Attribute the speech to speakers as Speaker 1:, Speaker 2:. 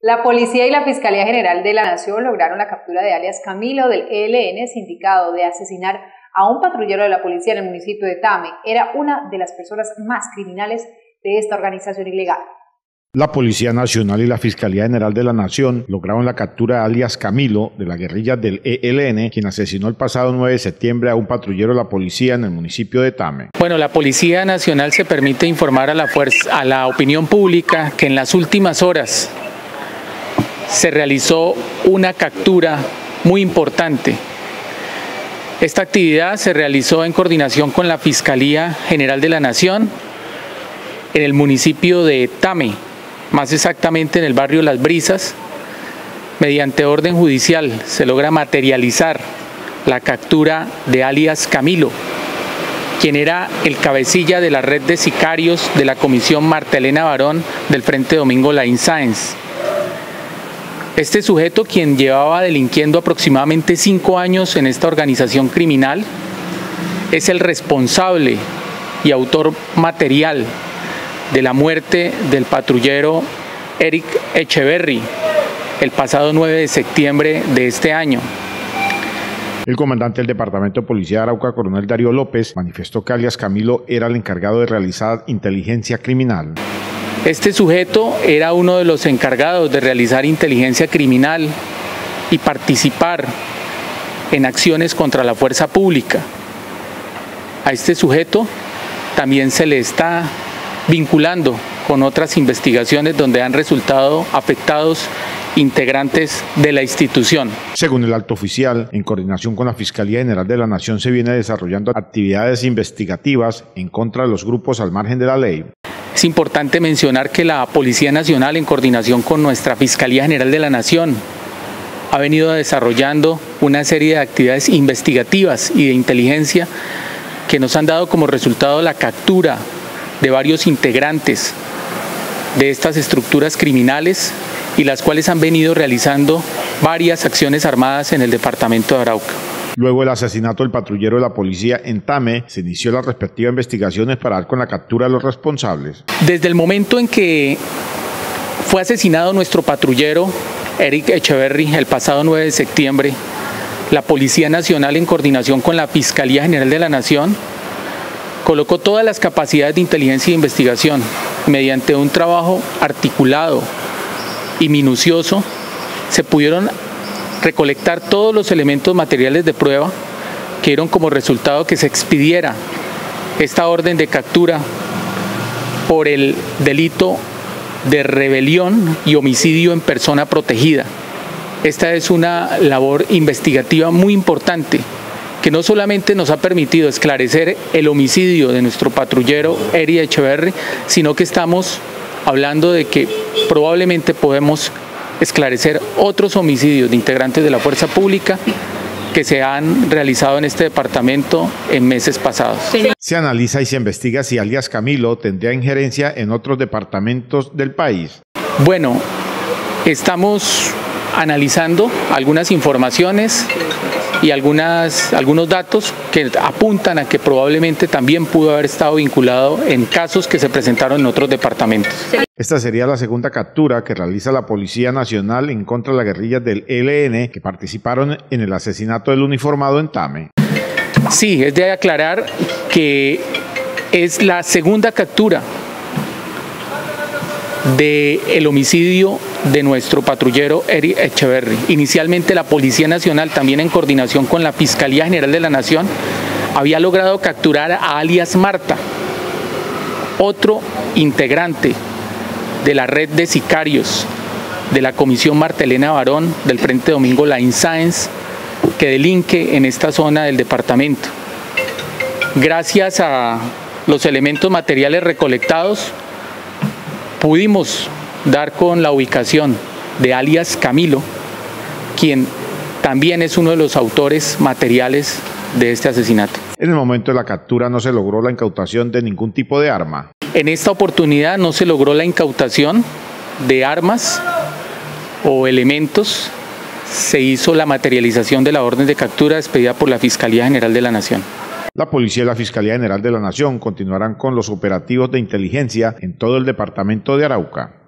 Speaker 1: La Policía y la Fiscalía General de la Nación lograron la captura de alias Camilo del ELN, sindicado de asesinar a un patrullero de la policía en el municipio de Tame. Era una de las personas más criminales de esta organización ilegal.
Speaker 2: La Policía Nacional y la Fiscalía General de la Nación lograron la captura de alias Camilo de la guerrilla del ELN, quien asesinó el pasado 9 de septiembre a un patrullero de la policía en el municipio de Tame.
Speaker 3: Bueno, la Policía Nacional se permite informar a la opinión pública que en las últimas horas se realizó una captura muy importante. Esta actividad se realizó en coordinación con la Fiscalía General de la Nación en el municipio de Tame, más exactamente en el barrio Las Brisas. Mediante orden judicial se logra materializar la captura de alias Camilo, quien era el cabecilla de la red de sicarios de la Comisión Marta Elena Barón del Frente Domingo Laín Sáenz. Este sujeto, quien llevaba delinquiendo aproximadamente 5 años en esta organización criminal, es el responsable y autor material de la muerte del patrullero Eric Echeverry el pasado 9 de septiembre de este año.
Speaker 2: El comandante del Departamento de Policía de Arauca, coronel Darío López, manifestó que alias Camilo era el encargado de realizar inteligencia criminal.
Speaker 3: Este sujeto era uno de los encargados de realizar inteligencia criminal y participar en acciones contra la fuerza pública. A este sujeto también se le está vinculando con otras investigaciones donde han resultado afectados integrantes de la institución.
Speaker 2: Según el alto oficial, en coordinación con la Fiscalía General de la Nación se viene desarrollando actividades investigativas en contra de los grupos al margen de la ley.
Speaker 3: Es importante mencionar que la Policía Nacional, en coordinación con nuestra Fiscalía General de la Nación, ha venido desarrollando una serie de actividades investigativas y de inteligencia que nos han dado como resultado la captura de varios integrantes de estas estructuras criminales y las cuales han venido realizando varias acciones armadas en el departamento de Arauca.
Speaker 2: Luego del asesinato del patrullero de la policía en Tame, se inició las respectivas investigaciones para dar con la captura de los responsables.
Speaker 3: Desde el momento en que fue asesinado nuestro patrullero Eric Echeverry el pasado 9 de septiembre, la Policía Nacional, en coordinación con la Fiscalía General de la Nación, colocó todas las capacidades de inteligencia e investigación. Mediante un trabajo articulado y minucioso, se pudieron recolectar todos los elementos materiales de prueba que dieron como resultado que se expidiera esta orden de captura por el delito de rebelión y homicidio en persona protegida. Esta es una labor investigativa muy importante que no solamente nos ha permitido esclarecer el homicidio de nuestro patrullero Eric Echeverry, sino que estamos hablando de que probablemente podemos esclarecer otros homicidios de integrantes de la fuerza pública que se han realizado en este departamento en meses pasados.
Speaker 2: Se analiza y se investiga si alias Camilo tendría injerencia en otros departamentos del país.
Speaker 3: Bueno, estamos analizando algunas informaciones y algunos datos que apuntan a que probablemente también pudo haber estado vinculado en casos que se presentaron en otros departamentos.
Speaker 2: Esta sería la segunda captura que realiza la Policía Nacional en contra de las guerrillas del ELN que participaron en el asesinato del uniformado en Tame.
Speaker 3: Sí, es de aclarar que es la segunda captura del homicidio de nuestro patrullero Eric Echeverry. Inicialmente la Policía Nacional, también en coordinación con la Fiscalía General de la Nación, había logrado capturar a alias Marta, otro integrante de la red de sicarios de la Comisión Marta Elena Barón del Frente Domingo Laín Sáenz, que delinque en esta zona del departamento. Gracias a los elementos materiales recolectados, pudimos dar con la ubicación de alias Camilo, quien también es uno de los autores materiales de este asesinato.
Speaker 2: En el momento de la captura no se logró la incautación de ningún tipo de arma.
Speaker 3: En esta oportunidad no se logró la incautación de armas o elementos. Se hizo la materialización de la orden de captura expedida por la Fiscalía General de la Nación.
Speaker 2: La Policía y la Fiscalía General de la Nación continuarán con los operativos de inteligencia en todo el departamento de Arauca.